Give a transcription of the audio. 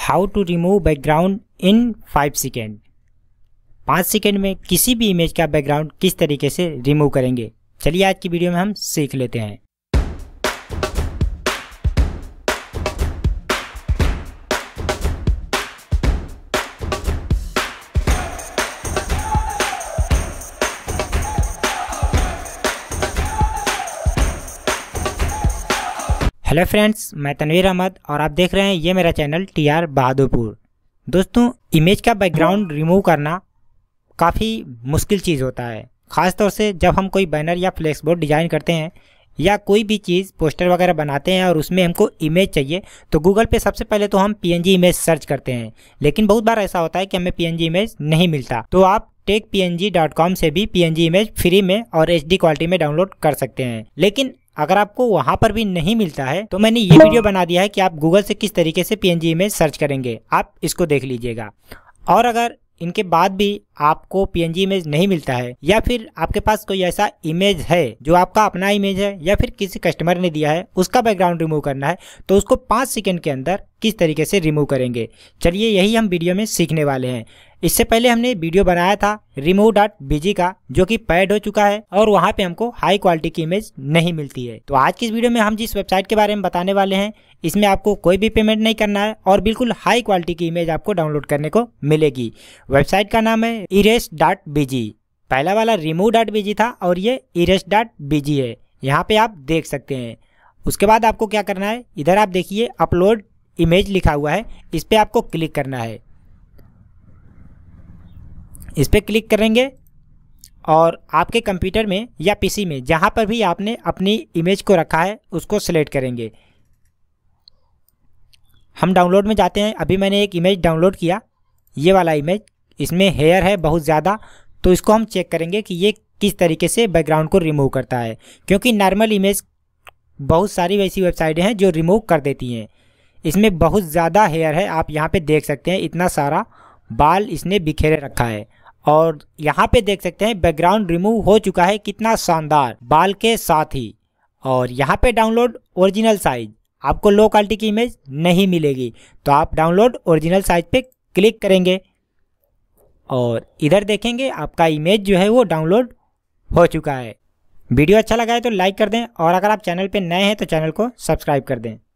How to remove background in 5 second. 5 second में किसी भी इमेज का बैकग्राउंड किस तरीके से रिमूव करेंगे, चलिए आज की वीडियो में हम सीख लेते हैं। हेलो फ्रेंड्स, मैं तनवीर अहमद और आप देख रहे हैं ये मेरा चैनल TR बहादुरपुर। दोस्तों, इमेज का बैकग्राउंड रिमूव करना काफ़ी मुश्किल चीज़ होता है, ख़ास तौर से जब हम कोई बैनर या फ्लेक्स बोर्ड डिज़ाइन करते हैं या कोई भी चीज़ पोस्टर वगैरह बनाते हैं और उसमें हमको इमेज चाहिए तो गूगल पे सबसे पहले तो हम PNG इमेज सर्च करते हैं। लेकिन बहुत बार ऐसा होता है कि हमें PNG इमेज नहीं मिलता, तो आप techpng.com से भी PNG इमेज फ्री में और HD क्वालिटी में डाउनलोड कर सकते हैं। लेकिन अगर आपको वहां पर भी नहीं मिलता है तो मैंने ये वीडियो बना दिया है कि आप गूगल से किस तरीके से PNG इमेज सर्च करेंगे, आप इसको देख लीजिएगा। और अगर इनके बाद भी आपको PNG इमेज नहीं मिलता है या फिर आपके पास कोई ऐसा इमेज है जो आपका अपना इमेज है या फिर किसी कस्टमर ने दिया है, उसका बैकग्राउंड रिमूव करना है, तो उसको 5 सेकंड के अंदर किस तरीके से रिमूव करेंगे, चलिए यही हम वीडियो में सीखने वाले हैं। इससे पहले हमने वीडियो बनाया था remove.bg का, जो कि पैड हो चुका है और वहाँ पे हमको हाई क्वालिटी की इमेज नहीं मिलती है। तो आज की इस वीडियो में हम जिस वेबसाइट के बारे में बताने वाले हैं, इसमें आपको कोई भी पेमेंट नहीं करना है और बिल्कुल हाई क्वालिटी की इमेज आपको डाउनलोड करने को मिलेगी। वेबसाइट का नाम है erase.bg। पहला वाला remove.bg था और ये erase.bg है, यहाँ पे आप देख सकते हैं। उसके बाद आपको क्या करना है, इधर आप देखिए अपलोड इमेज लिखा हुआ है, इस पर आपको क्लिक करना है। इस पर क्लिक करेंगे और आपके कंप्यूटर में या PC में जहाँ पर भी आपने अपनी इमेज को रखा है उसको सिलेक्ट करेंगे। हम डाउनलोड में जाते हैं। अभी मैंने एक इमेज डाउनलोड किया, ये वाला इमेज, इसमें हेयर है बहुत ज़्यादा, तो इसको हम चेक करेंगे कि ये किस तरीके से बैकग्राउंड को रिमूव करता है, क्योंकि नॉर्मल इमेज बहुत सारी वैसी वेबसाइटें हैं जो रिमूव कर देती हैं। इसमें बहुत ज़्यादा हेयर है, आप यहाँ पे देख सकते हैं, इतना सारा बाल इसने बिखेरे रखा है और यहाँ पे देख सकते हैं बैकग्राउंड रिमूव हो चुका है, कितना शानदार, बाल के साथ ही। और यहाँ पे डाउनलोड ओरिजिनल साइज, आपको लो क्वालिटी की इमेज नहीं मिलेगी, तो आप डाउनलोड ओरिजिनल साइज पे क्लिक करेंगे और इधर देखेंगे आपका इमेज जो है वो डाउनलोड हो चुका है। वीडियो अच्छा लगा है तो लाइक कर दें और अगर आप चैनल पे नए हैं तो चैनल को सब्सक्राइब कर दें।